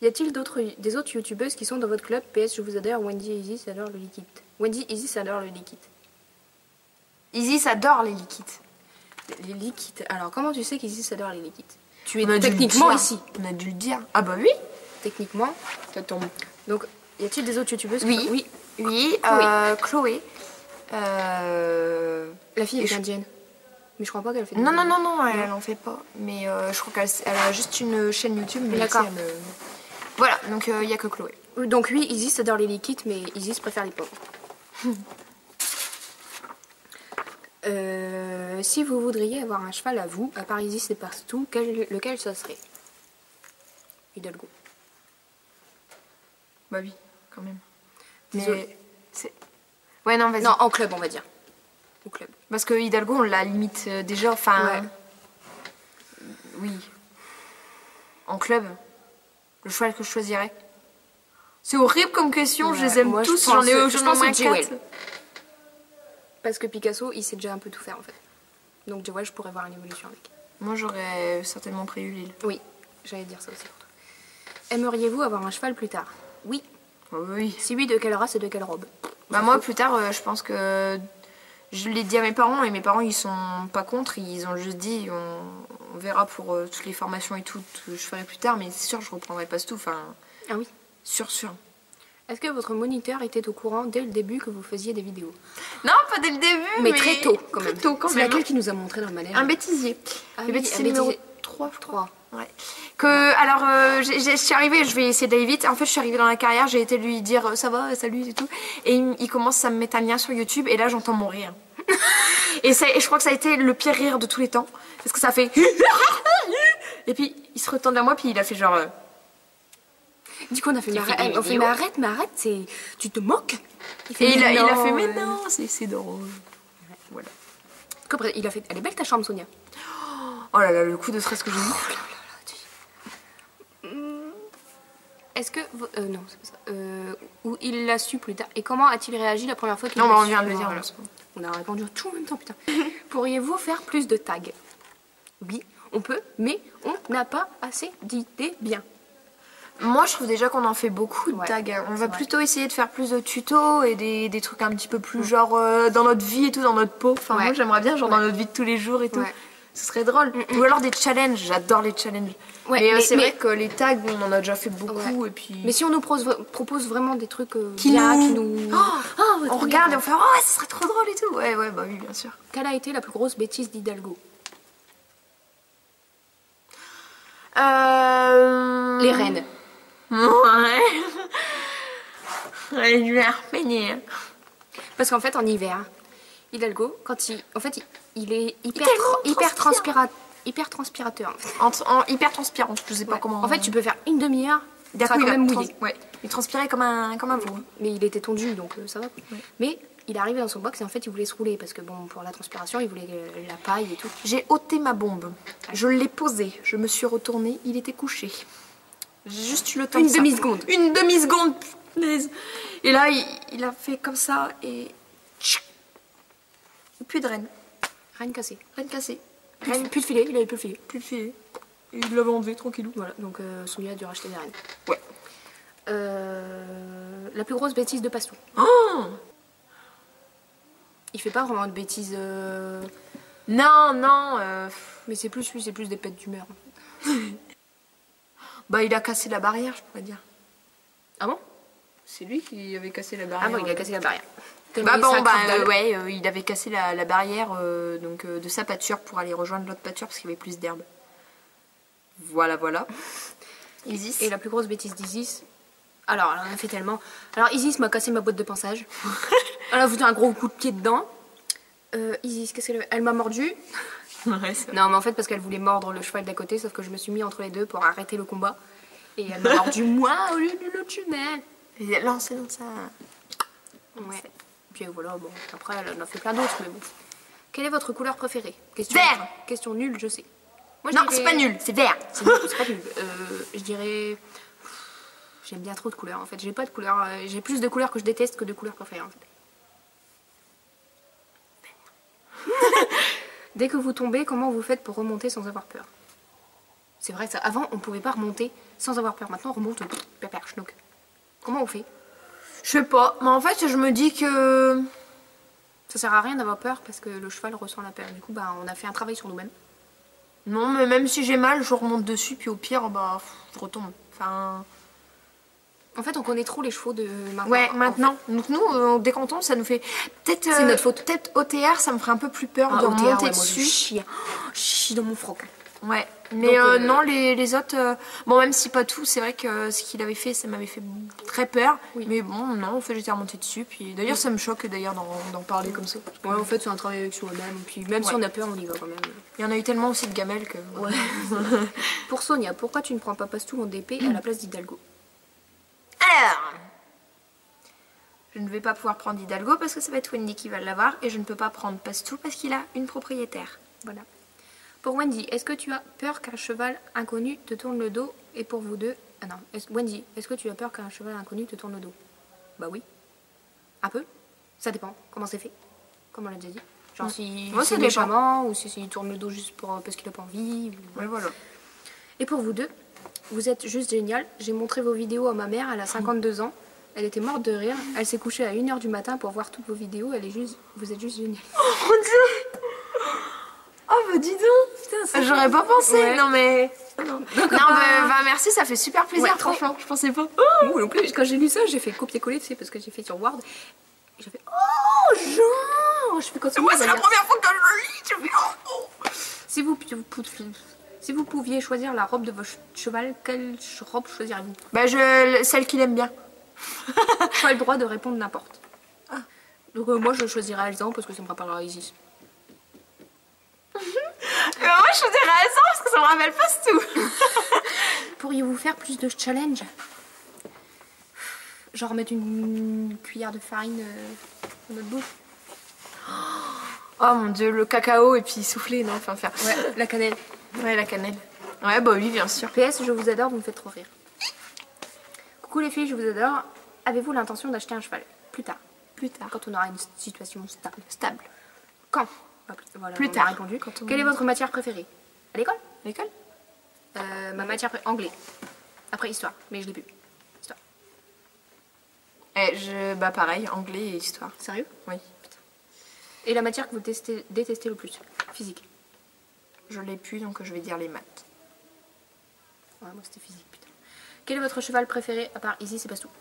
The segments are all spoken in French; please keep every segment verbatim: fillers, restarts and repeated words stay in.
Y a-t-il d'autres, des autres youtubeuses qui sont dans votre club? P S, je vous adore, Wendy et Isis adorent le liquide. Wendy et Isis adorent le liquide. Isis adore les liquides. Les liquides. Alors, comment tu sais qu'Isis adore les liquides? Tu On a es dû le techniquement dire. ici. On a dû le dire. Ah bah oui. Techniquement, ça tombe. Donc, y a-t-il des autres youtubeuses? Oui. qui sont... Oui. Oui. Euh, Chloé. Euh... La fille Et est je- indienne. Mais je crois pas qu'elle fait des Non, non, vidéos. non, non, elle, elle en fait pas. Mais euh, je crois qu'elle elle a juste une chaîne YouTube. mais D'accord. tu sais, elle, euh, Voilà, donc il n'y a que Chloé. Donc oui, Isis adore les liquides, mais Isis préfère les pauvres. euh, si vous voudriez avoir un cheval à vous, à part Isis et partout, quel, lequel ça serait? Hidalgo. Bah oui, quand même. Désolée. Mais c'est... Ouais, non, vas-y. Non, en club, on va dire. Au club. Parce que Hidalgo, on la limite euh, déjà, enfin... Ouais. Oui. En club, le cheval que je choisirais. C'est horrible comme question, Ouais, je les aime moi, je tous, pense- j'en ai, je j'en ai au pense moins que Jewel. quatre. Parce que Picasso, il sait déjà un peu tout faire en fait. Donc ouais, je pourrais voir une évolution avec. Moi, j'aurais certainement pris Ulile. Oui, j'allais dire ça aussi pour toi. Aimeriez-vous avoir un cheval plus tard? Oui. Oh, oui. Si oui, de quelle race et de quelle robe? Bah moi, plus tard, euh, je pense que... Je l'ai dit à mes parents, et mes parents, ils sont pas contre. Ils ont juste dit, on, on verra pour euh, toutes les formations et tout, que je ferai plus tard. Mais c'est sûr, je reprendrai pas tout. Enfin, Ah oui. sûr, sûr. Est-ce que votre moniteur était au courant dès le début que vous faisiez des vidéos? Non, pas dès le début, Mais, mais... très tôt quand Très même. tôt, quand C'est même. laquelle qui nous a montré dans le manège? Un bêtisier. Ah le oui, bêtisier un numéro bêtisier. trois, je trois. Ouais. Que, alors, euh, j'ai- j'ai- je suis arrivée, je vais essayer d'aller vite. En fait, je suis arrivée dans la carrière, j'ai été lui dire euh, ça va, salut et tout. Et il, il commence à me mettre un lien sur YouTube, et là, j'entends mon rire. et, ça- et je crois que ça a été le pire rire de tous les temps. Parce que ça fait. Et puis, il se retourne vers moi, puis il a fait genre. euh, Du coup, on a fait, Il mais fait arrête, des on fait, vidéos. mais arrête, mais arrête, c'est... tu te moques? fait, Et il a, mais il a non, fait mais euh. non, c'est c'est drôle. Voilà. Qu'après, il a fait, elle est belle ta chambre, Sonia. Oh là là, le coup de stress que j'ai eu. Est-ce que... vo- Euh, non, c'est pas ça. Euh, ou il l'a su plus tard. Et comment a-t-il réagi la première fois qu'il Non, l'a bah, on su? vient de le dire. Voilà. là. On a répondu tout en même temps, putain. Pourriez-vous faire plus de tags? Oui, on peut, mais on n'a pas assez d'idées bien. Moi, je trouve déjà qu'on en fait beaucoup de Ouais, tags. On va vrai. plutôt essayer de faire plus de tutos et des, des trucs un petit peu plus genre euh, dans notre vie et tout, dans notre peau. Enfin, Ouais. moi, j'aimerais bien genre dans Ouais. notre vie de tous les jours et tout. Ouais. Ce serait drôle. Ou alors des challenges. J'adore les challenges. Ouais, mais euh, mais- c'est mais- vrai que les tags, on en a déjà fait beaucoup Ouais. et puis. Mais si on nous propose, propose vraiment des trucs euh, Qui bien, nous- qui nous... Oh, Ah, ouais, on trop regarde bien. et on fait oh ouais, ce serait trop drôle et tout. Ouais, ouais, bah oui, bien sûr. Quelle a été la plus grosse bêtise d'Hidalgo? Euh... Les rennes. Ouais. Ouais, je vais repeigner. Parce qu'en fait, en hiver, Hidalgo, quand il... En fait, il, il est hyper, tellement tra- hyper, transpirant. transpira- hyper transpirateur. En fait. En, en hyper transpirant, je sais pas Ouais. comment. En fait, tu peux faire une demi-heure, il D'un sera coup, quand il a même trans- mouillé. Ouais. Il transpirait comme un, comme un veau. Mais il était tondu, donc euh, ça va. Mais il est arrivé dans son box et en fait, il voulait se rouler. Parce que bon, pour la transpiration, il voulait euh, la paille et tout. J'ai ôté ma bombe. Je l'ai posée. Je me suis retournée. Il était couché. J'ai juste eu le temps Une de ça. demi-seconde. Une demi-seconde. punaise. Et là, il, il a fait comme ça et. tchic. Et plus de reine. Rien cassé. Reine cassée. Plus, de- plus de filet, il avait plus de filet. Plus de filet. Et il l'avait enlevé tranquillou. Voilà, donc euh, Sonia a dû racheter des rennes. Ouais. Euh, la plus grosse bêtise de Pastou. Oh Il fait pas vraiment de bêtises, euh, non, non. euh, mais c'est plus lui, c'est plus des pètes d'humeur. Bah, il a cassé la barrière, je pourrais dire. Ah bon? C'est lui qui avait cassé la Ah barrière. bon, il a cassé la barrière. Bah Tellement il bon, s'est bah accroché euh, ouais, euh, il avait cassé la, la barrière euh, donc, euh, de sa pâture pour aller rejoindre l'autre pâture parce qu'il y avait plus d'herbe. Voilà, voilà. Isis. Et la plus grosse bêtise d'Isis, alors elle en a fait tellement. Alors Isis m'a cassé ma boîte de pinçage. Elle a foutu un gros coup de pied dedans. Euh, Isis, qu'est-ce qu'elle... Elle m'a mordu. Ouais, ça. Non mais en fait parce qu'elle voulait mordre le cheval d'à côté, sauf que je me suis mis entre les deux pour arrêter le combat. Et elle m'a mordu moi au lieu de l'autre cheval. Et lancez dans ça. Ouais. Puis voilà, bon, après elle en a fait plein d'autres, mais bon. Quelle est votre couleur préférée? Question, Vert. Question nulle, je sais. Moi, je Non, dirais- c'est pas nul, c'est vert. C'est nul, c'est pas nul. Euh, je dirais... J'aime bien trop de couleurs en fait. J'ai pas de couleurs. euh, J'ai plus de couleurs que je déteste que de couleurs préférées en fait. Dès que vous tombez, comment vous faites pour remonter sans avoir peur? C'est vrai, ça. Avant, on pouvait pas remonter sans avoir peur. Maintenant, on remonte, pépère, schnock. Comment on fait? Je sais pas, mais en fait, je me dis que... Ça sert à rien d'avoir peur parce que le cheval ressent la peur. Du coup, bah, on a fait un travail sur nous-mêmes. Non, mais même si j'ai mal, je remonte dessus, puis au pire, bah, je retombe. Enfin... En fait, on connaît trop les chevaux de maintenant. Ouais, maintenant. Donc nous, euh, dès qu'on tombe, ça nous fait... Peut-être... C'est euh, notre faute. Peut-être O T R, ça me ferait un peu plus peur Ah, de O T R, remonter ouais, moi, dessus. je chie. Je chie dans mon froc. Ouais, mais Donc, euh, euh, non, les, les autres, euh, bon, même si pas tout, c'est vrai que ce qu'il avait fait, ça m'avait fait très peur. Oui. Mais bon, non, en fait, j'étais remontée dessus. Puis d'ailleurs, Oui. ça me choque d'ailleurs d'en d'en parler comme ça. Ouais, en fait, c'est un travail avec soi-même. Puis même si Ouais. on a peur, on y va quand même. Il y en a eu tellement aussi de gamelles que. Ouais. Pour Sonia, pourquoi tu ne prends pas Pastou en D P à la place d'Hidalgo? Alors, je ne vais pas pouvoir prendre Hidalgo parce que ça va être Wendy qui va l'avoir. Et je ne peux pas prendre Pastou parce qu'il a une propriétaire. Voilà. Pour Wendy, est-ce que tu as peur qu'un cheval inconnu te tourne le dos? Et pour vous deux... Ah non, est Wendy, est-ce que tu as peur qu'un cheval inconnu te tourne le dos? Bah oui. Un peu. Ça dépend. Comment c'est fait? Comme on l'a déjà dit. Genre Ouais. si Ouais, ça c'est dépend. méchamment ou si il tourne le dos juste pour, parce qu'il a pas envie. ou- Ouais, voilà. Et pour vous deux, vous êtes juste génial. J'ai montré vos vidéos à ma mère, elle a cinquante-deux ans. Elle était morte de rire. Elle s'est couchée à une heure du matin pour voir toutes vos vidéos. Elle est juste... Vous êtes juste génial. Oh mon dieu! Oh bah dis donc! Putain, j'aurais pas pensé! Ouais. Non mais. Non, Donc, bah, bah, bah, merci, ça fait super plaisir, Ouais, trop. franchement. Je pensais pas. Moi non plus, quand j'ai lu ça, j'ai fait copier-coller, tu sais, parce que j'ai fait sur Word. Et j'ai fait oh, genre Je fais comme ça. Moi, c'est la première fois que je le lis, je fais oh, oh. Si vous, vous pou- si vous pouviez choisir la robe de votre cheval, quelle ch- robe choisiriez-vous? Bah, je, celle qu'il aime bien. Pas le droit de répondre n'importe. Donc euh, moi je choisirais Alzan parce que ça me rappellera à Isis. Mais moi, je choisirais ça parce que ça me rappelle pas ce tout. Pourriez-vous faire plus de challenge? Genre mettre une cuillère de farine euh, dans notre bouche? Oh mon dieu, le cacao et puis souffler, non? Enfin, faire. Ouais, la cannelle. Ouais, la cannelle. Ouais, bah oui, bien sûr. P S, je vous adore, vous me faites trop rire. Coucou les filles, je vous adore. Avez-vous l'intention d'acheter un cheval? Plus tard. Plus tard. Quand on aura une situation stable. Stable. Quand? Bah, plus, voilà, Plus on a tard. répondu. Quand on- Quelle est votre matière préférée? À l'école? L'école? euh, Ma matière préférée, anglais. Après histoire, mais je l'ai plus. Histoire. Eh, je... Bah pareil, anglais et histoire. Sérieux? Oui. Et la matière que vous testez- détestez le plus? Physique. Je l'ai plus, donc je vais dire les maths. Ouais, moi c'était physique, putain. Quel est votre cheval préféré à part ici, c'est pas tout.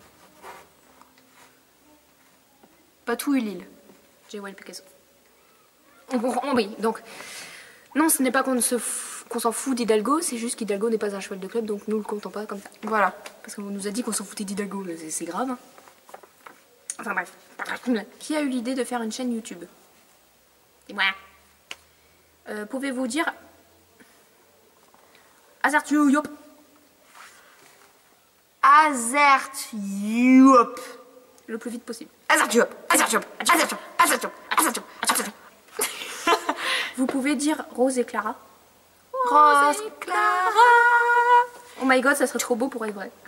Patou et Lille. J'ai Wild Picasso. On comprend, oui, donc. Non, ce n'est pas qu'on se f- qu'on s'en fout d'Hidalgo, c'est juste qu'Hidalgo n'est pas un cheval de club, donc nous le comptons pas comme ça. Voilà. Parce qu'on nous a dit qu'on s'en foutait d'Hidalgo, mais c'est- c'est grave. Hein. Enfin bref. Qui a eu l'idée de faire une chaîne YouTube? C'est moi. Euh, Pouvez-vous dire... Azertio, yop. Azertiop. Le plus vite possible. Azertiop. Azertiop. Azertiop. Azertiop. Azertiop. Azertiop. Vous pouvez dire Rose et Clara. Rose Clara. Oh my god, ça serait trop beau pour être vrai.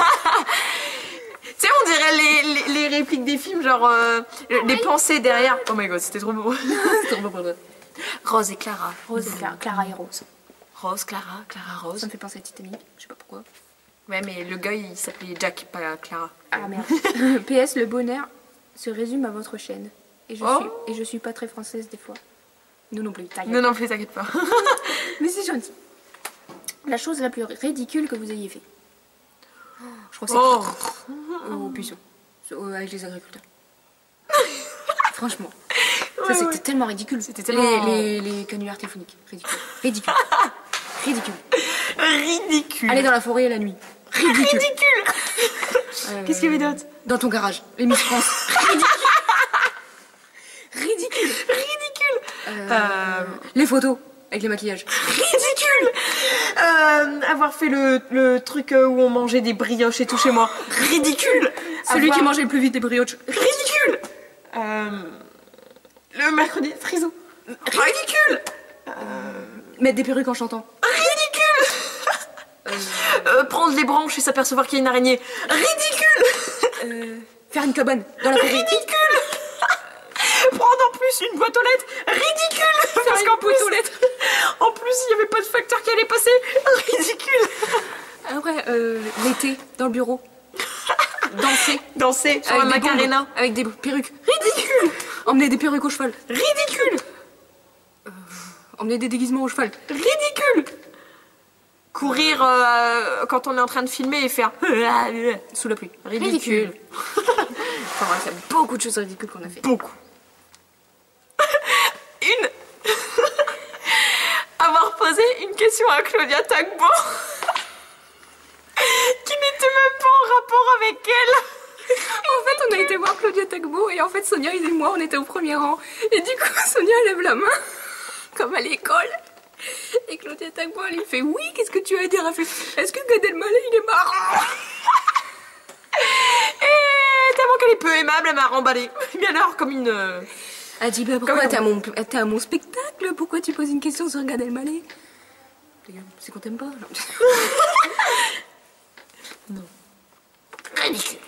Tu sais, on dirait les, les, les répliques des films, genre euh, les pensées derrière. Oh my god, c'était trop beau. C'est trop beau pour être vrai. Rose et Clara. Rose et Clara. Clara et Rose. Rose, Clara, Clara, Rose. Ça me fait penser à Titanic, je sais pas pourquoi. Ouais, mais le gars, il s'appelait Jack, pas Clara. Ah merde. P S, le bonheur se résume à votre chaîne. Et je, Oh. suis, et je suis pas très française des fois. Nous non plus, t'inquiète. Non, non, plus, t'inquiète pas. Mais c'est gentil. La chose la plus ridicule que vous ayez fait. Oh, je crois que c'est Oh. au buisson. Euh, Avec les agriculteurs. Franchement. Ça Ouais, c'était ouais. tellement ridicule. C'était tellement- Les, les, les canulars téléphoniques. Ridicule. Ridicule. Ridicule. Ridicule. Aller dans la forêt la nuit. Ridicule. Ridicule. Euh, Qu'est-ce qu'il y avait d'autre? Dans ton garage. Les Miss France. Ridicule. Ridicule. Ridicule. Euh, Euh, Les photos avec les maquillages. Ridicule. Euh, avoir fait le, le truc euh, où on mangeait des brioches et tout chez moi. Ridicule. Celui Avoir- qui mangeait le plus vite des brioches. Ridicule. Euh, le mercredi frisou. Ridicule. Mettre des perruques en chantant. Ridicule. Euh, prendre les branches et s'apercevoir qu'il y a une araignée. Ridicule. Euh, faire une cabane dans la forêt. Ridicule. Prendre en plus une boîte aux lettres. Ridicule. Parce une qu'en plus, boîte aux lettres. en plus, il n'y avait pas de facteur qui allait passer. euh, l'été, dans le bureau. Danser. Danser sur la Avec des Macarena. bombes, avec des perruques. Ridicule. Emmener des perruques au cheval. Ridicule. Euh, emmener des déguisements au cheval. Ridicule. Courir euh, quand on est en train de filmer et faire Sous la pluie. ridicule. Enfin bref, il y a beaucoup de choses ridicules qu'on a fait. Beaucoup. Une. Avoir posé une question à Claudia Tagbo qui n'était même pas en rapport avec elle. En fait, on a été voir Claudia Tagbo et en fait, Sonia et moi, on était au premier rang. Et du coup, Sonia lève la main, comme à l'école. Et Claudia Tagbo, elle lui fait oui, qu'est-ce que tu as à dire? Elle fait est-ce que Gad Elmaleh, il est marrant? Et tellement qu'elle est peu aimable, elle m'a remballée. Mais alors, comme une. euh, Elle dit bah pourquoi t'es à, mon... t'es à mon spectacle? Pourquoi tu poses une question sur Gad Elmaleh? C'est qu'on t'aime pas. Non. Ridicule.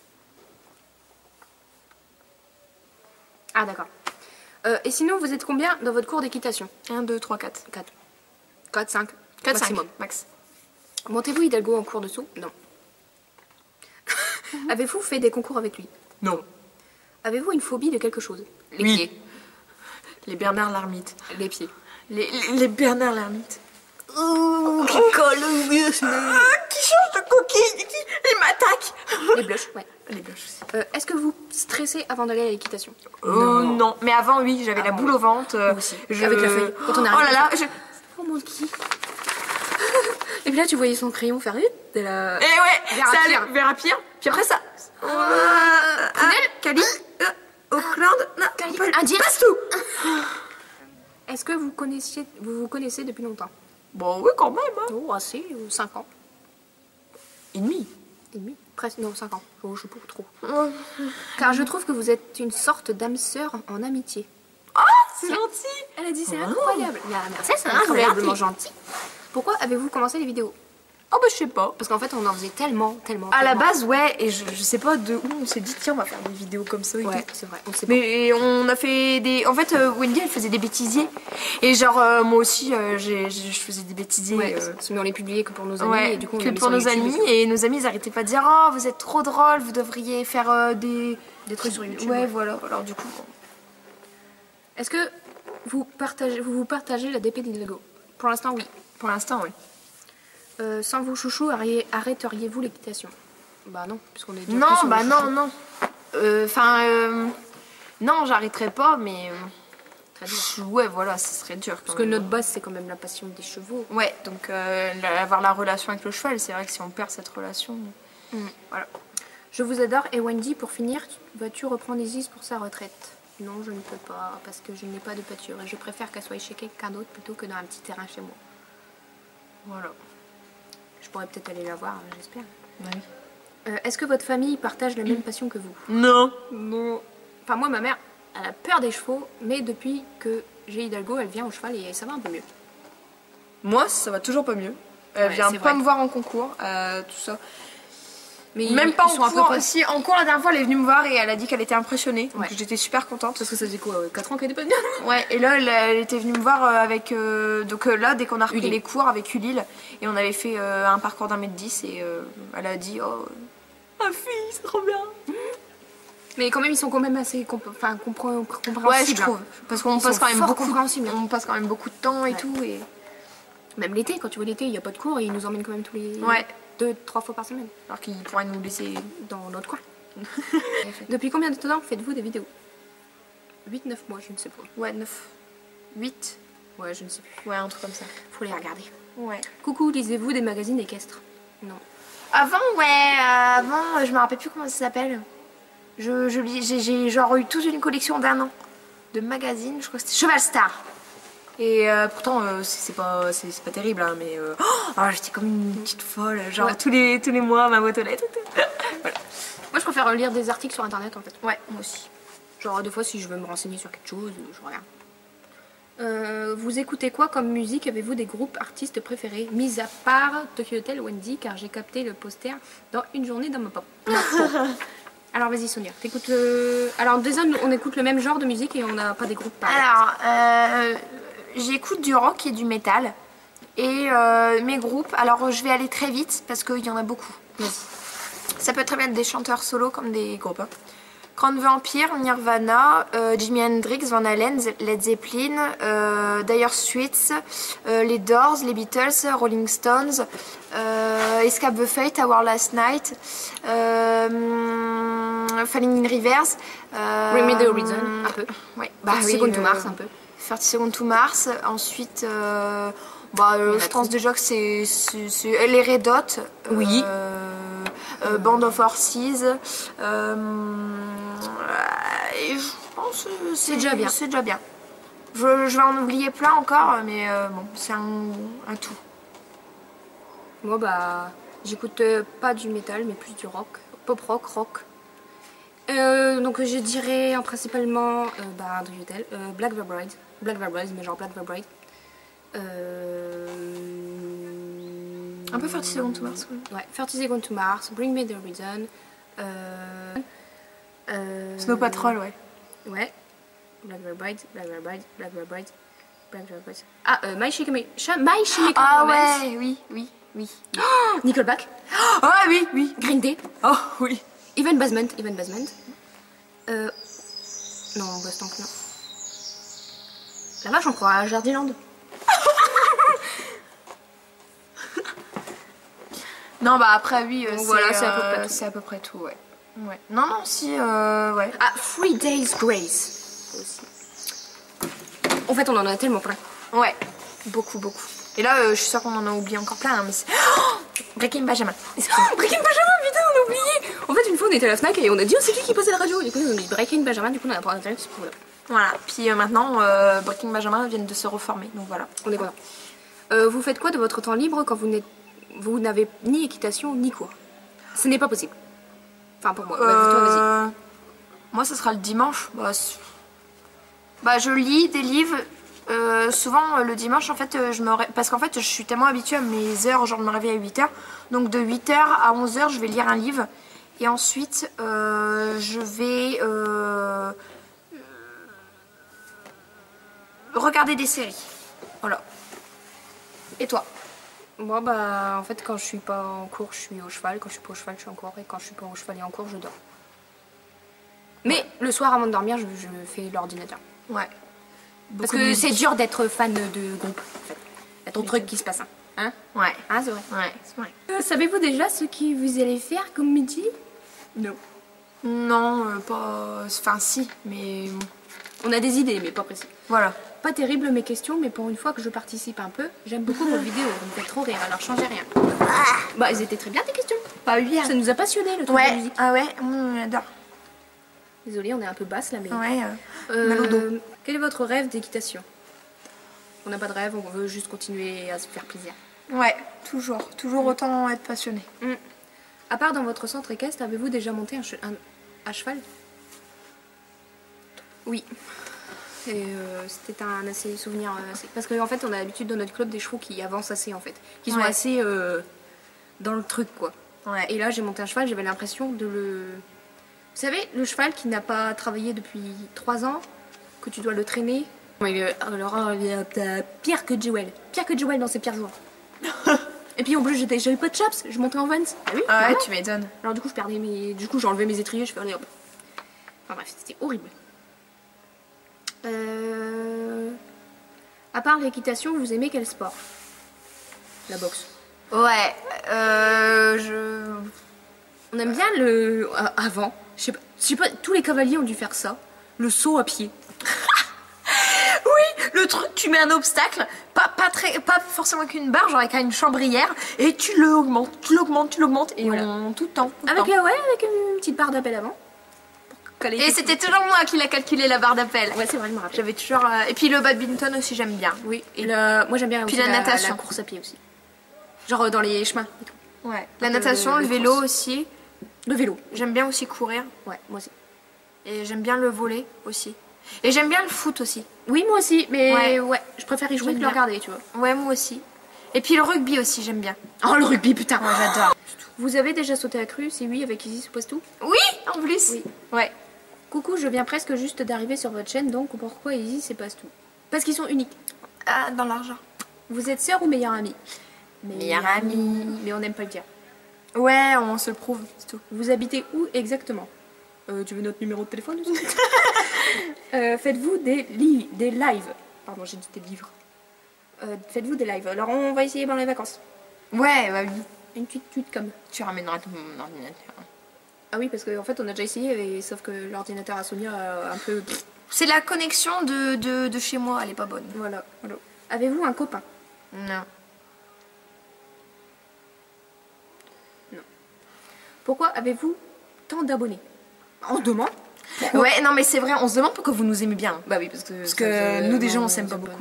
Ah d'accord. Euh, et sinon, vous êtes combien dans votre cours d'équitation? un, deux, trois, quatre. quatre. quatre, cinq. quatre, maximum. cinq, max. Montez-vous Hidalgo en cours dessous? Non. Avez-vous fait des concours avec lui? Non. Avez-vous une phobie de quelque chose? Les Oui. pieds. Les Bernard Lermite. Les pieds. Les, les, les Bernard Lermite. Oh, qui colle au vieux. Ah, qui change de coquille, qui il m'attaque. Les blushs, ouais. Les blushs aussi. Euh, Est-ce que vous stressez avant d'aller à l'équitation? Euh, non. Mais avant, oui, j'avais la Avant, boule oui. au ventre. euh, Moi aussi. je- Avec la feuille. Quand on Oh arrive, là là, on je... Oh mon qui. Et puis là, tu voyais son crayon faire vite. Et là... Eh ouais, Vers ça à allait pire. vers à pire. Puis après ça. Euh, ah, Cali, euh, Auckland, non, Cali- Paul- ah, direct. passe tout. Est-ce que vous connaissiez, vous vous connaissez depuis longtemps? Bon, oui, quand même. Hein. Oh, assez, cinq ans. Et demi. Et demi. Presque, non, cinq ans. Oh, je sais pas trop. Car je trouve que vous êtes une sorte d'âme sœur en amitié. Oh, c'est gentil. Elle a dit c'est Oh. incroyable. Mais, merci, c'est Ah, incroyablement gentil. gentil. Pourquoi avez-vous commencé les vidéos? Oh, bah, je sais pas. Parce qu'en fait, on en faisait tellement, tellement. À la tellement. base, ouais, et je, je sais pas de où on s'est dit, tiens, on va faire des vidéos comme ça. Et Ouais, tout. c'est vrai. On sait pas. Mais on a fait des. En fait, euh, Wendy, elle faisait des bêtisiers. Et genre, euh, moi aussi, euh, j'ai- j'ai- je faisais des bêtisiers. Ouais, euh, mais on les publiait que pour nos amis. Ouais, et du coup, on que l'a mis pour sur nos YouTube amis. et tout. Et nos amis, ils arrêtaient pas de dire, oh, vous êtes trop drôle, vous devriez faire euh, des. Des trucs sur YouTube. Ouais, ouais. voilà. Alors, du coup. Est-ce que vous partagez, vous, vous partagez la D P d'Hidalgo? Pour l'instant, oui. Pour l'instant, oui. Euh, sans vous chouchou, arrêt- arrêteriez-vous l'équitation? Bah non, puisqu'on est déjà Non, plus sur bah le non, chouchou. non. Enfin, euh, non, j'arrêterai pas, mais. euh, Très bien. je- Ouais, voilà, ce serait dur. Parce que notre base, c'est quand même la passion des chevaux. Ouais, donc euh, la- avoir la relation avec le cheval, c'est vrai que si on perd cette relation. Voilà. Je vous adore. Et Wendy, pour finir, vas-tu reprendre Isis pour sa retraite? Non, je ne peux pas, parce que je n'ai pas de pâture. Et je préfère qu'elle soit chez quelqu'un d'autre plutôt que dans un petit terrain chez moi. Voilà. Je pourrais peut-être aller la voir, j'espère. Oui. Euh, Est-ce que votre famille partage la même passion que vous? Non. Non. Enfin, moi, ma mère, elle a peur des chevaux, mais depuis que j'ai Hidalgo, elle vient au cheval et ça va un peu mieux. Moi, ça va toujours pas mieux. Elle Ouais, vient c'est pas vrai. me voir en concours, euh, tout ça. Mais Même ils- pas ils en sont un peu cours. près- Si, en cours, la dernière fois, elle est venue me voir et elle a dit qu'elle était impressionnée. Donc Ouais. j'étais super contente. Parce que ça faisait quoi, quatre ans qu'elle était pas venue? Ouais, et là, elle, elle était venue me voir euh, avec. euh, donc euh, là, dès qu'on a repris Ulile. les cours avec Ulile, et on avait fait euh, un parcours d'un mètre dix, et euh, elle a dit, oh, ma fille, c'est trop bien. Mais quand même, ils sont quand même assez compr- enfin, compré- compréhensibles. Ouais, je trouve. Parce qu'on Ils passe sont quand même fort beaucoup. compréhensibles. On passe quand même beaucoup de temps et Ouais. tout. Et... Même l'été, quand tu vois l'été, il n'y a pas de cours et ils nous emmènent quand même tous les Ouais. deux, trois fois par semaine Alors qu'ils pourraient nous laisser. dans notre coin. Depuis combien de temps faites-vous des vidéos? huit neuf mois, je ne sais pas. Ouais, neuf. huit. Ouais, je ne sais plus. Ouais, un truc comme ça. Faut les regarder. Ouais. Coucou, lisez-vous des magazines équestres? Non. Avant, ouais, euh, avant, je me rappelle plus comment ça s'appelle. Je, je lis- j'ai, j'ai genre eu toute une collection d'un an de magazines, je crois que c'était Cheval Star. Et euh, pourtant, euh, c'est, c'est pas, c'est, c'est pas terrible, hein, mais euh, oh, alors, j'étais comme une petite folle, genre Ouais. tous, les, tous les mois, ma boîte aux lettres. Voilà. Moi, je préfère lire des articles sur internet en fait. Ouais, moi aussi. Genre, des fois, si je veux me renseigner sur quelque chose, je regarde. Euh, vous écoutez quoi comme musique? Avez-vous des groupes artistes préférés? Mis à part Tokyo Hotel Wendy, car j'ai capté le poster dans une journée dans ma pop. ma peau. Alors vas-y Sonia, t'écoutes le... Alors déjà, nous, on écoute le même genre de musique et on n'a pas des groupes pareils. Alors, euh, j'écoute du rock et du métal. Et euh, mes groupes, alors je vais aller très vite parce qu'il y en a beaucoup. Vas-y. Ça peut très bien être des chanteurs solo comme des groupes. Hein. Crown Vampire, Nirvana, euh, Jimi Hendrix, Van Halen, Led Zeppelin, euh, Dire Straits, euh, les Doors, les Beatles, Rolling Stones, euh, Escape the Fate, Our Last Night, euh, Falling in Reverse. Euh, Bring Me the Horizon, un peu. Ouais, Bah, bah, oui, Second to euh, Mars, un peu. trente Seconds to Mars. Ensuite, euh, bah, euh, je pense déjà que c'est les Red Hot. Oui. Euh, euh, Band of Horses. Euh, et je pense que c'est déjà bien. C'est déjà bien. Je, je vais en oublier plein encore, mais euh, bon, c'est un, un tout. Moi, bah, j'écoute euh, pas du métal, mais plus du rock. Pop rock, rock. Euh, donc je dirais en principalement euh, bah, Andrew Hotel, euh, Black the Bride. Black the Bride, mais genre Black the Bride. Euh... Un peu trente Seconds to Mars. Oui. Ouais, trente Seconds to Mars, Bring Me the Horizon. Euh... Euh... Snow Patrol, ouais. Ouais. Black the Bride, Black the Bride, Black the Bride, Black the Bride. Ah, euh, My Chemical My Chemical Ah Romance. ouais, oui, oui, oui. Oh, Nickelback. Ah oui, oui. Green Day. Oh oui. Even Basement, Even Basement. Euh... Non, Boston, non. La vache, on croit à Jardiland. Non, bah après, oui, euh, voilà, c'est à peu près euh, tout. c'est à peu près tout, ouais. Ouais. Non, non, si, euh, ouais. Ah, Three Days Grace. Aussi. En fait, on en a tellement plein. Ouais, beaucoup, beaucoup. Et là, euh, je suis sûre qu'on en a oublié encore plein, hein, mais c'est... Oh, Breaking Benjamin. Oh, Breaking Benjamin, putain, on a oublié. En fait, une fois, on était à la Fnac et on a dit, oh, c'est qui qui passait la radio? Du coup, on a mis Breaking Benjamin, du coup, on a appris à ce coup-là. Voilà, puis euh, maintenant, euh, Breaking Benjamin viennent de se reformer, donc voilà. On est content. Euh, vous faites quoi de votre temps libre quand vous n'êtes, vous n'avez ni équitation ni cours? Ce n'est pas possible. Enfin, pour moi. Bah, toi, vas-y. Euh, moi, ce sera le dimanche. Bah, bah je lis des livres. Euh, souvent, euh, le dimanche, en fait, euh, je me ré... parce qu'en fait, je suis tellement habituée à mes heures, genre de me réveiller à huit heures. Donc, de huit heures à onze heures, je vais lire un livre. Et ensuite, euh, je vais euh, regarder des séries. Voilà. Et toi? Moi, bah, en fait, quand je suis pas en cours, je suis au cheval. Quand je suis pas au cheval, je suis en cours. Et quand je suis pas au cheval et en cours, je dors. Mais le soir, avant de dormir, je, je fais l'ordinateur. Ouais. Parce Beaucoup de que c'est musique. dur d'être fan de groupe, en fait. Il y a trop de trucs qui se passent. Hein, hein, Ouais. hein c'est vrai. Ouais, c'est vrai. Euh, Savez-vous déjà ce que vous allez faire comme midi? Non. Non, euh, pas... Enfin, si, mais... On a des idées, mais pas précis. Voilà. Pas terrible mes questions, mais pour une fois que je participe un peu, j'aime beaucoup vos vidéos. Vous me faites trop rire, alors changez rien. Bah, elles étaient très bien tes questions. Pas bien. Ça nous a passionnés le truc de Ouais. musique. Ah ouais, on adore. Désolée, on est un peu basse là, mais. Ouais. Euh, Euh, mal au dos. Quel est votre rêve d'équitation? On n'a pas de rêve, on veut juste continuer à se faire plaisir. Ouais, toujours. Toujours autant être passionné. Mm. À part dans votre centre équestre, avez-vous déjà monté un, che- un- à cheval? Oui. Et euh, c'était un assez souvenir. euh, assez- Parce qu'en fait, on a l'habitude dans notre club des chevaux qui avancent assez en fait. Qui sont Ouais. assez euh, dans le truc quoi. Ouais. Et là, j'ai monté un cheval, j'avais l'impression de le. Vous savez, le cheval qui n'a pas travaillé depuis trois ans, que tu dois le traîner. Mais, euh, alors, il est pire que Jewel. Pire que Jewel dans ses pires jours. Et puis en plus, j'étais- j'avais pas de chaps, je montais en Vans. Ah oui, Ah ouais, vraiment. tu m'étonnes. Alors du coup, je perdais mes. Du coup, j'enlevais mes étriers, je faisais hop. Enfin bref, c'était horrible. Euh... À part l'équitation, vous aimez quel sport? La boxe. Ouais. Euh, je... On aime bien le. euh, avant. Je sais pas, je sais pas, tous les cavaliers ont dû faire ça. Le saut à pied. Oui, le truc, tu mets un obstacle, pas, pas, très, pas forcément qu'une barre, genre avec une chambrière, et tu l'augmentes, tu l'augmentes, tu l'augmentes, et Voilà. on, tout le temps. Tout le Avec temps. la ouais, avec une petite barre d'appel avant. Pour caler Et tout. c'était toujours moi qui l'a calculé la barre d'appel. Ouais, c'est vrai, je me rappelle. J'avais toujours. euh, Et puis le badminton aussi, j'aime bien. Oui, et la... moi j'aime bien Puis aussi la natation. la course à pied aussi. Genre euh, dans les chemins et tout. Ouais. La Euh, natation, le- le, le vélo course. aussi. Le vélo. J'aime bien aussi courir. Ouais, moi aussi. Et j'aime bien le volley aussi. Et j'aime bien le foot aussi. Oui, moi aussi, mais Ouais. ouais, je préfère y jouer J'aime que le bien. regarder, tu vois. Ouais, moi aussi. Et puis le rugby aussi, j'aime bien. Oh, le rugby, putain. Ouais, j'adore. Vous avez déjà sauté à crue? Si oui, avec Easy se passe tout. Oui, en plus. Oui. Ouais. Coucou, je viens presque juste d'arriver sur votre chaîne, donc pourquoi Easy se passe tout? Parce qu'ils sont uniques. Ah, dans l'argent. Vous êtes sœur ou meilleure amie? Meilleure amie. Mais on n'aime pas le dire. Ouais, on se le prouve, c'est tout. Vous habitez où exactement? euh, Tu veux notre numéro de téléphone aussi? euh, Faites-vous des, li des lives? Pardon, j'ai dit des livres. Euh, Faites-vous des lives? Alors on va essayer pendant les vacances. Ouais, bah oui. Une petite tweet comme. Tu ramèneras ton ordinateur. Ah oui, parce qu'en en fait on a déjà essayé, et, sauf que l'ordinateur à Sonia a un peu... C'est la connexion de, de, de chez moi, elle est pas bonne. Voilà. voilà. Avez-vous un copain? Non. Non. Pourquoi avez-vous tant d'abonnés? On se demande. Pourquoi? Ouais, non mais c'est vrai, on se demande pourquoi vous nous aimez bien. Bah oui, parce que... Parce que nous déjà on s'aime pas beaucoup.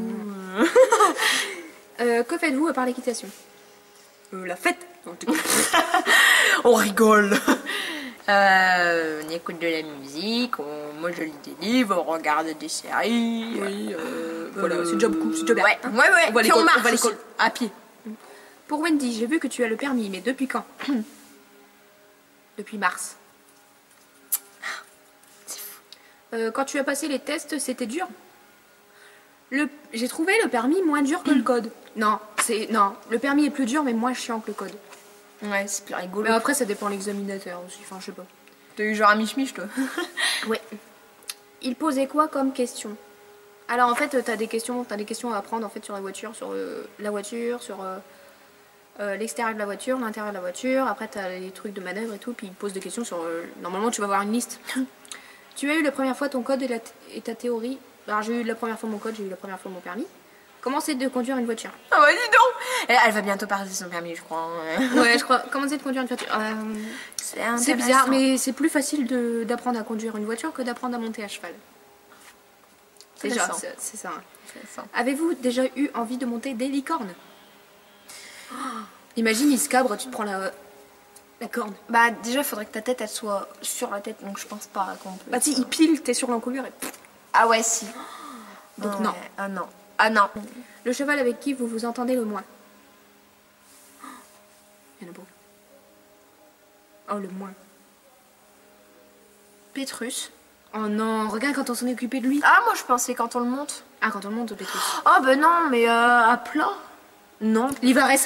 euh, que faites-vous à part l'équitation? euh, La fête. Non, on rigole. Euh, on écoute de la musique, on, moi je lis des livres, on regarde des séries. Oui, euh, voilà, c'est déjà beaucoup, c'est déjà bien. Ouais, hein. ouais, ouais. On va à Puis on l'école, marche on va à l'école. aussi, à pied. Pour Wendy, j'ai vu que tu as le permis, mais depuis quand? Depuis mars. C'est fou. Euh, quand tu as passé les tests, c'était dur? Le... J'ai trouvé le permis moins dur que le code. Non, c'est non, le permis est plus dur, mais moins chiant que le code. Ouais, c'est plus rigolo. Mais après, ça dépend de l'examinateur aussi, enfin, je sais pas. T'as eu genre un mich-mich, toi? Ouais. Il posait quoi comme question? Alors en fait, t'as des questions, t'as des questions à apprendre en fait sur la voiture, sur euh, la voiture, sur euh, euh, l'extérieur de la voiture, l'intérieur de la voiture. Après, t'as les trucs de manœuvre et tout, puis il pose des questions sur. Euh, normalement, tu vas voir une liste. Tu as eu la première fois ton code et, la et ta théorie. Alors j'ai eu la première fois mon code, j'ai eu la première fois mon permis. Comment c'est de conduire une voiture? Ah bah dis donc. Elle, elle va bientôt passer son permis, je crois. Ouais, je crois. Comment c'est de conduire une voiture? euh, C'est bizarre, mais c'est plus facile d'apprendre à conduire une voiture que d'apprendre à monter à cheval. Déjà, c'est ça. Avez-vous déjà eu envie de monter des licornes? Oh, imagine, il se cabre, tu te prends la, la corne. Bah déjà, il faudrait que ta tête, elle soit sur la tête, donc je pense pas qu'on peut... Bah si, il pile, t'es sur l'encolure et... Ah ouais, si. Donc ah, non. Ouais. Ah non. Ah non. Le cheval avec qui vous vous entendez le moins? Il y en a beaucoup. Oh, le moins. Pétrus. Oh non, regarde quand on s'en est occupé de lui. Ah, moi je pensais quand on le monte. Ah, quand on le monte au Pétrus. Oh bah non, mais euh, à plat. Non. L'Ivarès.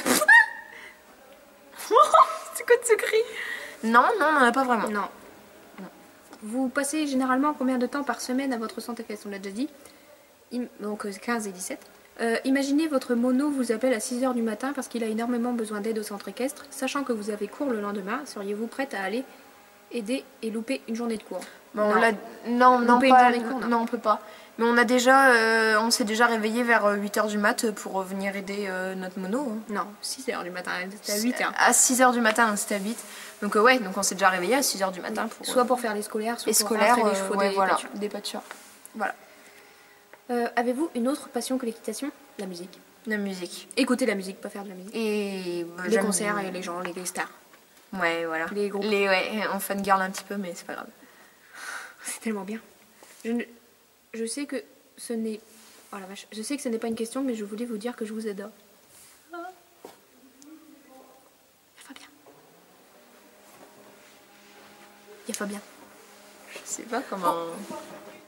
C'est quoi de ce cri? Non, non, on n'en a pas vraiment. Non. non. Vous passez généralement combien de temps par semaine à votre centre équestre? On l'a déjà dit. Im donc quinze et dix-sept. Euh, imaginez votre mono vous appelle à six heures du matin parce qu'il a énormément besoin d'aide au centre équestre. Sachant que vous avez cours le lendemain, seriez-vous prête à aller aider et louper une journée de cours? Bon, non. on non, non, Louper pas, une journée de cours, non. non, on peut pas. Mais on a déjà, euh, on s'est déjà réveillé vers huit heures du mat pour venir aider euh, notre mono. Hein. Non, six heures du matin, c'était à huit heures. À six heures du matin, c'était à huit. Donc euh, ouais, donc on s'est déjà réveillé à six heures du matin. Pour, soit pour faire les scolaires, soit les pour scolaires, rentrer les euh, chevaux ouais, des voilà, pâtures. des pâtures. Voilà. Euh, Avez-vous une autre passion que l'équitation? La musique. La musique. Écouter la musique, pas faire de la musique. Et bah, les concerts et les gens, les, les stars. Ouais, voilà. Les groupes. Les, ouais, on fangirl un petit peu, mais c'est pas grave. C'est tellement bien. Je, ne... je sais que ce n'est... Oh la vache. Je sais que ce n'est pas une question, mais je voulais vous dire que je vous adore. Ah. Il y a Fabien. Il y a Fabien. Je sais pas comment... Oh.